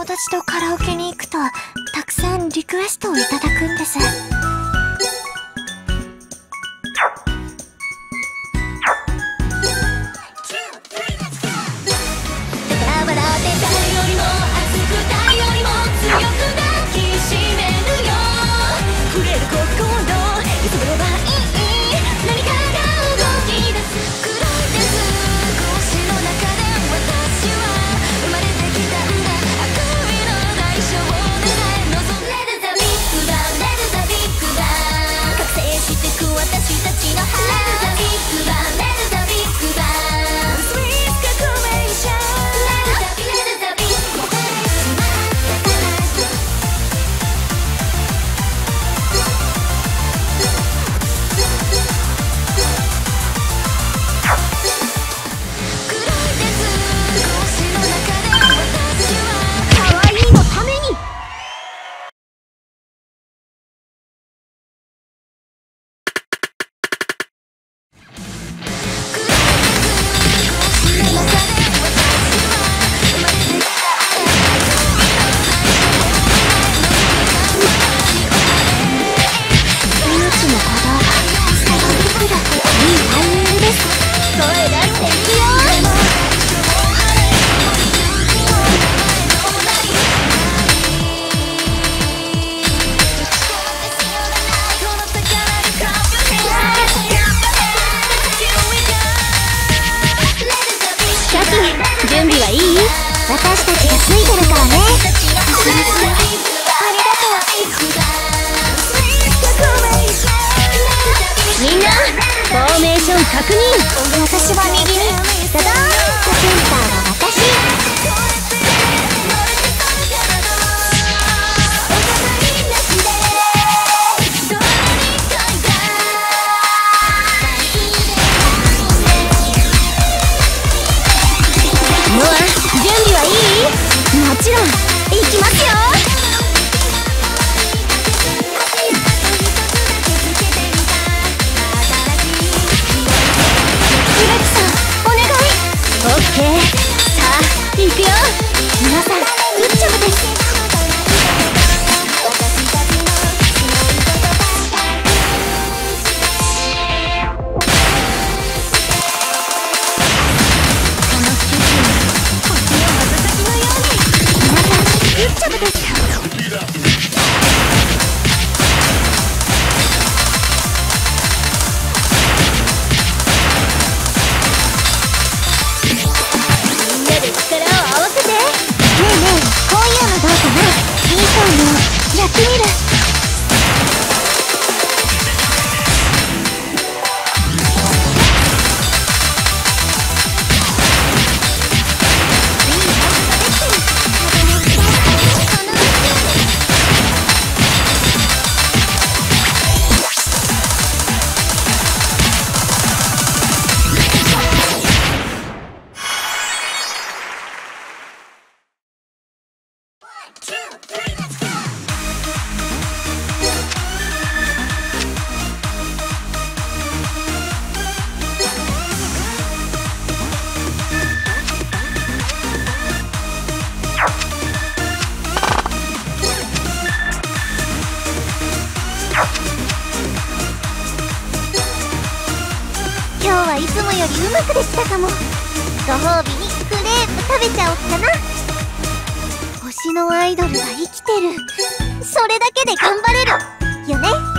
友達とカラオケに行くとたくさんリクエストをいただくんです。 準備はいい？私たちがついてるからね。みんなフォーメーション確認。 私は右にダダーンとセンターは私。ノア、準備はいい？もちろん、行きますよ。 村木さん、お願い。 オッケー。さあ、行くよ。 皆さん、グッジョブです。やってみる。今日はいつもよりうまくできたかも。ご褒美にクレープ食べちゃおっかな。推しのアイドルが生きてる。それだけで頑張れるよね。